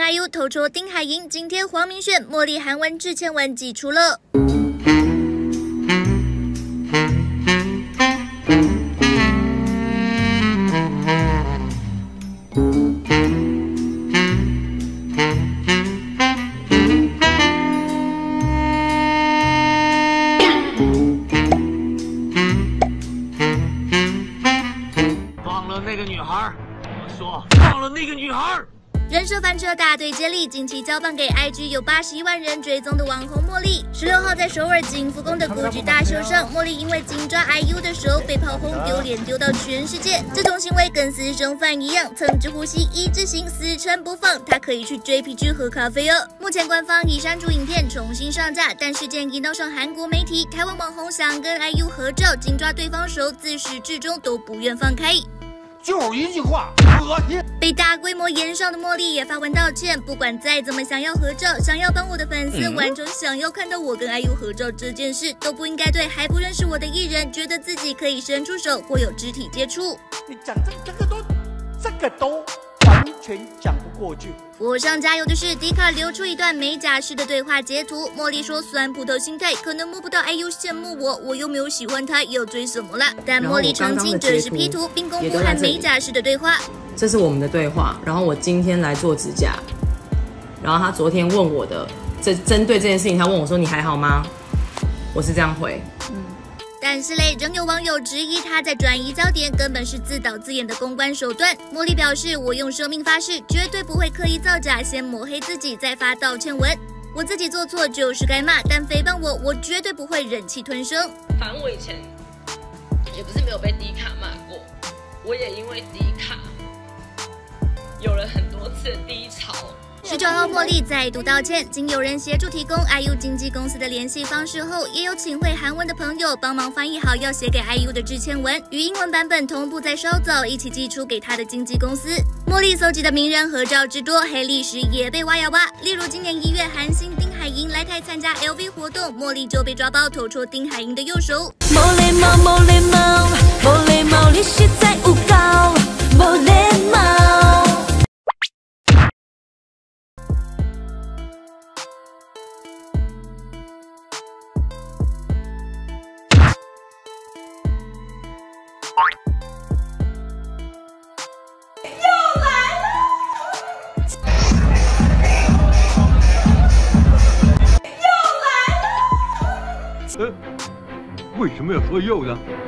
IU 偷戳丁海寅，今天黄明轩、茉莉韩文致歉文寄出了。 放了那个女孩，我说放了那个女孩。 人设翻车大队接力，近期交棒给 IG 有81万人追踪的网红茉莉。16号在首尔景福宫的古剧大秀上，茉莉因为紧抓 IU 的手被炮轰丢脸丢到全世界，这种行为跟私生饭一样，曾之呼吸一之行死撑不放，他可以去 JPG 喝咖啡哦。目前官方已删除影片重新上架，但事件已闹上韩国媒体，台湾网红想跟 IU 合照，紧抓对方手，自始至终都不愿放开。 就一句话，恶心！ 被大规模延上的茉莉也发文道歉，不管再怎么想要合照，想要帮我的粉丝完成想要看到我跟 IU 合照这件事，都不应该对还不认识我的艺人觉得自己可以伸出手或有肢体接触。 你讲这个都完全讲不过去。 火上加油的是，迪卡流出一段美甲师的对话截图。茉莉说酸葡萄心态，可能摸不到 IU 羡慕我，我又没有喜欢他，要追什么啦？但茉莉澄清这是 P 图，并公布和美甲师的对话。 这是我们的对话，然后我今天来做指甲，然后他昨天问我的，针对这件事情，他问我说你还好吗？我是这样回。 但是嘞，仍有网友质疑他在转移焦点，根本是自导自演的公关手段。茉莉表示：“我用生命发誓，绝对不会刻意造假，先抹黑自己，再发道歉文。我自己做错就是该骂，但诽谤我绝对不会忍气吞声。 反正我以前也不是没有被迪卡骂过，我也因为迪卡有了很多次的低潮。” 19号，茉莉再度道歉，经有人协助提供 IU 经纪公司的联系方式后，也有请会韩文的朋友帮忙翻译好要写给 IU 的致歉文，与英文版本同步在稍早一起寄出给他的经纪公司。茉莉搜集的名人合照之多，黑历史也被挖呀挖。例如今年1月，韩星丁海寅来台参加 LV 活动，茉莉就被抓包偷戳丁海寅的右手。 冇礼貌，冇礼貌，冇礼貌，你实在诬告，冇礼貌。 为什么要说又呢？